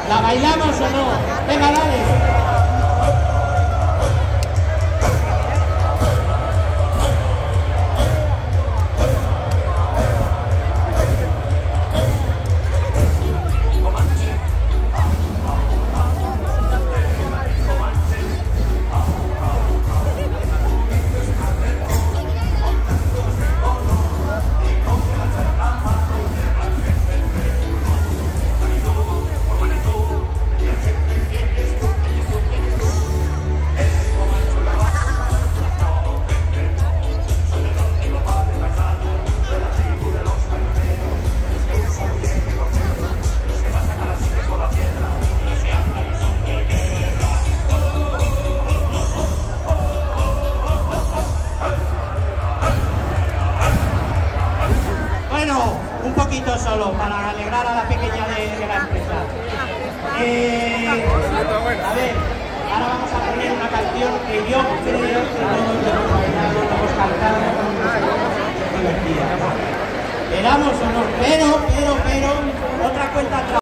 ¿La bailamos o no? Venga, dale. Un poquito solo, para alegrar a la pequeña de la empresa. A ver, ahora vamos a poner una canción que yo creo que todos hemos bailado, hemos cantado, divertida. ¿Queramos o no? Pero, otra cuenta atrás.